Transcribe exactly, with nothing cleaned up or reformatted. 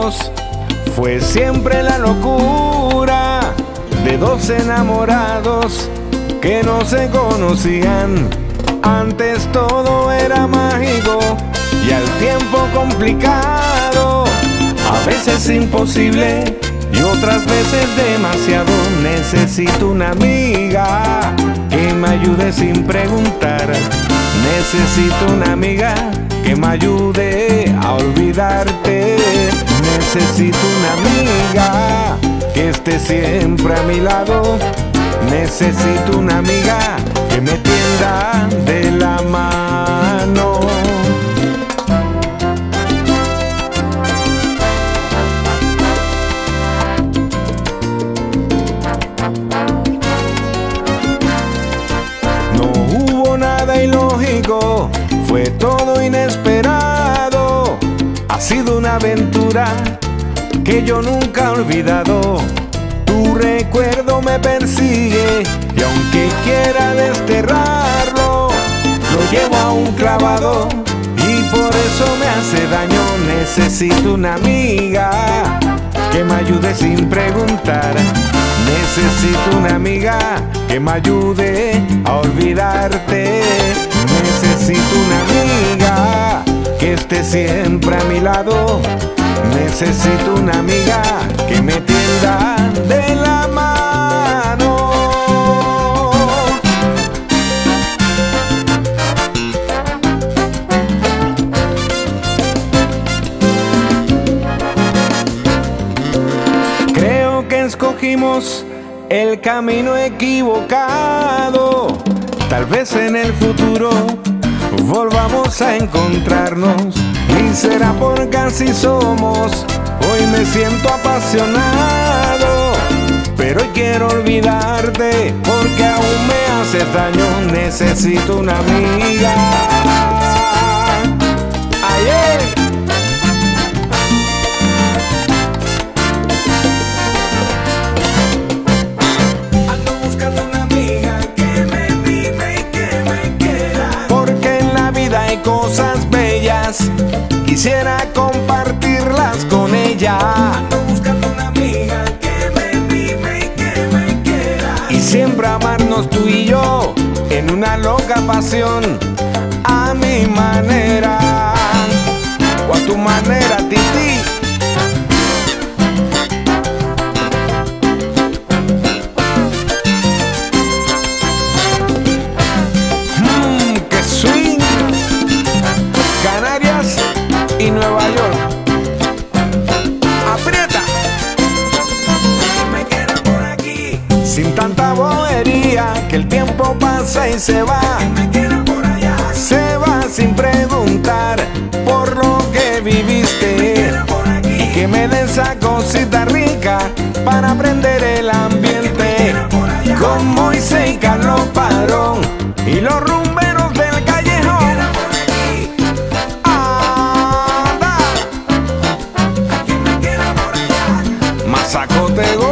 amigos fue siempre la locura de dos enamorados que no se conocían. Antes todo era mágico y al tiempo complicado, a veces imposible y otras veces demasiado. Necesito una amiga que me ayude sin preguntar. Necesito una amiga que me ayude a olvidarte. Necesito una amiga que esté siempre a mi lado. Necesito una amiga que me tienda de la mano. No hubo nada ilógico, fue todo inesperado. Ha sido una aventura que yo nunca he olvidado. Tu recuerdo me persigue y aunque quiera desterrarlo, lo llevo a un clavado y por eso me hace daño. Necesito una amiga que me ayude sin preguntar. Necesito una amiga que me ayude a olvidarte. Necesito una amiga que esté siempre a mi lado. Necesito una amiga que me tienda de la mano. Creo que escogimos el camino equivocado. Tal vez en el futuro volvamos a encontrarnos y será porque así somos. Hoy me siento apasionado, pero hoy quiero olvidarte porque aún me haces daño. Necesito una amiga. Ayer. Ando buscando una amiga que me mime y que me quiera, porque en la vida hay cosas bellas, quisiera compartirlas con ella. Ando buscando una amiga que me mime y que me quiera, y siempre amarnos tú y yo en una loca pasión, a mi manera o a tu manera, Titi. Mmm, que swing. Canarias y Nueva York. Aprieta. Me queda por aquí sin tanta bobería, que el tiempo pasa y se va. Me queda por allá. Se va sin preguntar por lo que viviste. Me queda por aquí. Y que me dé esa cosita rica para aprender el ambiente. Con Moisés y Carlos Padrón y los rumberos del callejón. Mazacote.